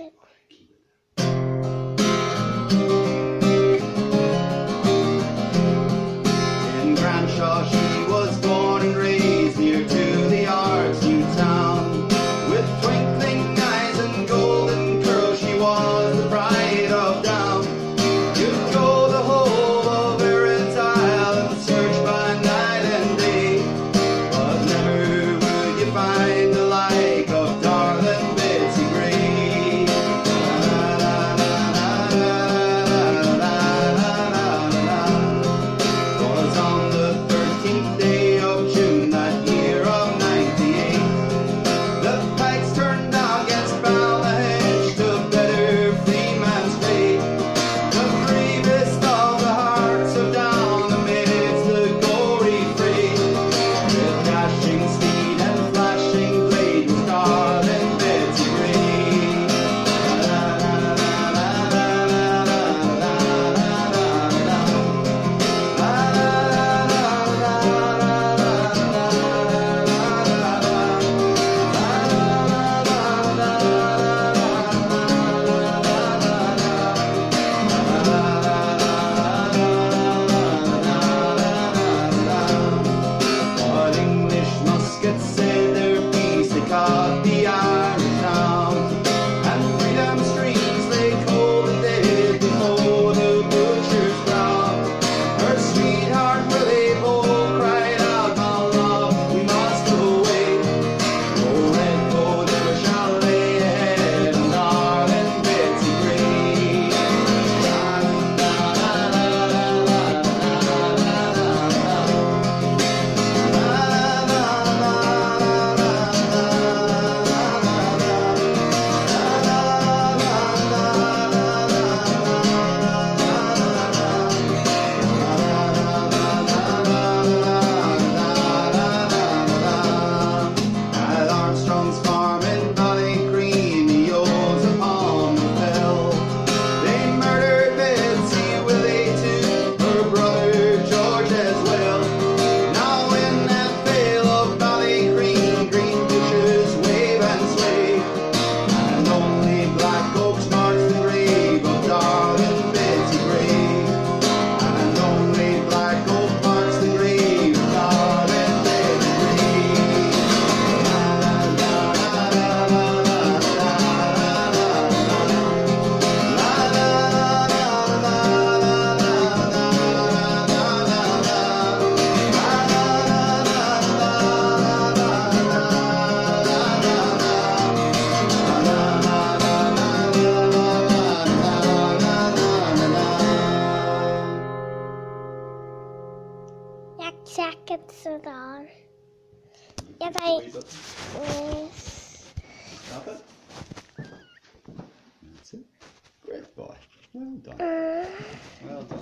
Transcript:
it. In Granshaw she was born and raised, near to the Arts New Town. With twinkling eyes and golden curls, she was the pride of Down. You'd go the whole of Erin's Isle and search by night and day, but never would you find the like of darling Betsy Gray. Was on the 13th day of June that year of '98, the pikes turned out against Ballyhedge to better freeman's fate. The bravest of the hearts of Down amidst the gory fray, with dashing speed and flashing blade was darling Betsy Gray. But English muskets sailed their piece, they caught the Irish town, and freedom streams lay cold and dead before the butcher's brow. Her sweetheart Willie Bow cried out, "My love, we must away. No red coat ever shall lay ahead on darling Betsy Gray." At Armstrong's farm in Ballygreen, the oars upon the fell, they murdered Betsy, Willie too, her brother George as well. Now in that vale of Ballygreen, green bushes wave and sway, and only black oaks marks the grave of darling Betsy Gray. And only black oak marks the grave of darling Betsy Gray. Jak säkert sådär. Jag vet. Stop it. That's it. Great boy. Well done. Well done.